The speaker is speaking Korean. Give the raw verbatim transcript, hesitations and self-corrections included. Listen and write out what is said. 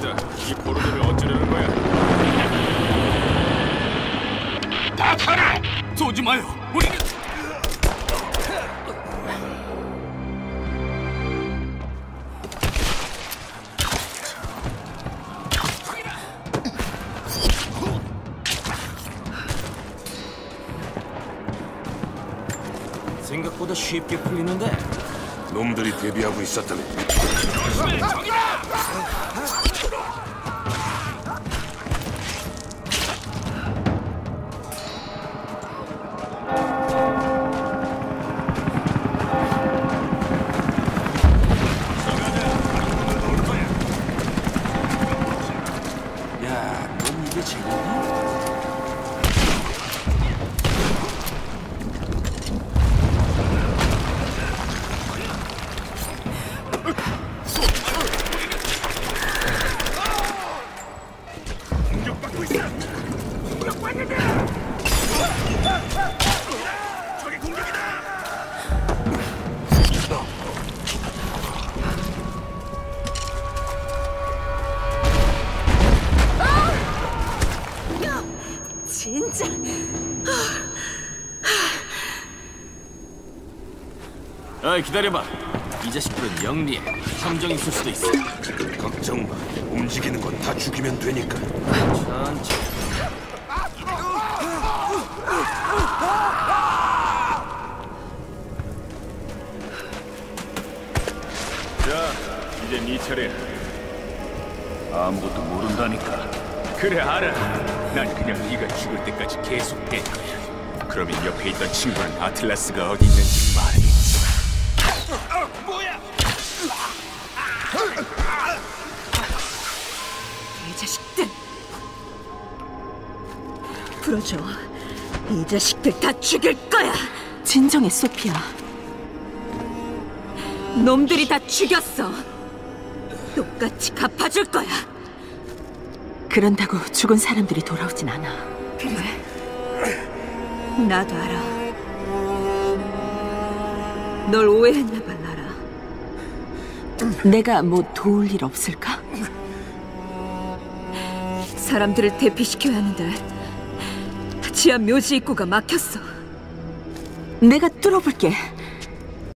알았어. 이 포로들을 어쩌려는 거야? 다 가라! 쏘지 마요. 우리 생각보다 쉽게 풀리는데. 놈들이 대비하고 있었다네. 조심해, 저기다! 야, 넌 이게 재밌냐? 공격받고 있어! 공격받는다! 저기 공격이다! 진짜. 어이, 기다려봐. 이 자식들은 영리해. 함정이 있을 수도 있어. 걱정 마. 움직이는 건 다 죽이면 되니까. 천천히. 자, 이제 네 차례야. 아무것도 모른다니까. 그래, 알아. 난 그냥 네가 죽을 때까지 계속 뺄 거야. 그러면 옆에 있던 친구는 아틀라스가 어디 있는지 말하겠지. 뭐야? 이 자식들. 풀어줘. 이 자식들 다 죽일 거야. 진정해, 소피아. 놈들이 다 죽였어. 똑같이 갚아줄 거야. 그런다고 죽은 사람들이 돌아오진 않아. 그래. 나도 알아. 널 오해했나 봐, 라라. 내가 뭐 도울 일 없을까? 사람들을 대피시켜야 하는데 지하 묘지 입구가 막혔어. 내가 뚫어볼게.